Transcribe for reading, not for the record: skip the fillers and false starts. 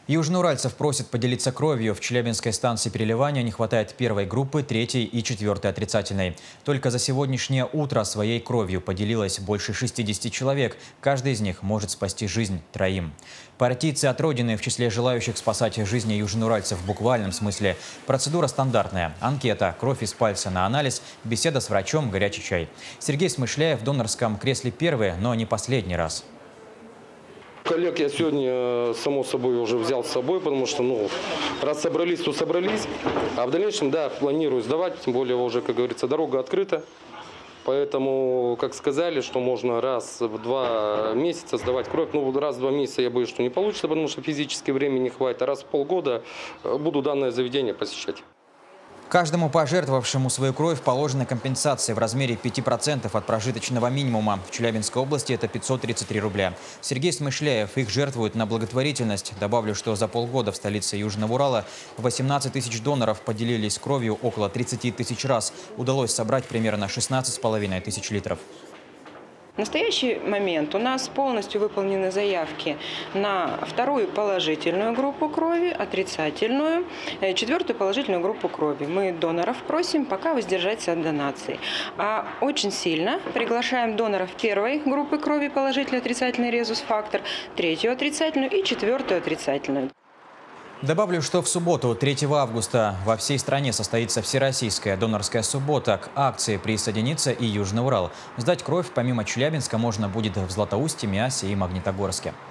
Южноуральцев просят поделиться кровью. В Челябинской станции переливания не хватает первой группы, третьей и четвертой отрицательной. Только за сегодняшнее утро своей кровью поделилось больше 60 человек. Каждый из них может спасти жизнь троим. Партийцы от Родины в числе желающих спасать жизни южноуральцев в буквальном смысле. Процедура стандартная. Анкета, кровь из пальца на анализ, беседа с врачом, горячий чай. Сергей Смышляев в донорском кресле первый, но не последний раз. Коллег я сегодня, само собой, уже взял с собой, потому что, раз собрались, то собрались. А в дальнейшем, да, планирую сдавать, тем более уже, как говорится, дорога открыта. Поэтому, как сказали, что можно раз в 2 месяца сдавать кровь. Раз в 2 месяца я боюсь, что не получится, потому что физически времени не хватит. А раз в полгода буду данное заведение посещать. Каждому пожертвовавшему свою кровь положена компенсация в размере 5% от прожиточного минимума. В Челябинской области это 533 рубля. Сергей Смышляев их жертвует на благотворительность. Добавлю, что за полгода в столице Южного Урала 18 тысяч доноров поделились кровью около 30 тысяч раз. Удалось собрать примерно 16,5 тысяч литров. В настоящий момент у нас полностью выполнены заявки на вторую положительную группу крови, отрицательную, четвертую положительную группу крови. Мы доноров просим пока воздержаться от донаций. А очень сильно приглашаем доноров первой группы крови, положительный, отрицательный резус-фактор, третью отрицательную и четвертую отрицательную. Добавлю, что в субботу, 3 августа, во всей стране состоится Всероссийская донорская суббота. К акции присоединится и Южный Урал. Сдать кровь помимо Челябинска можно будет в Златоусте, Миасе и Магнитогорске.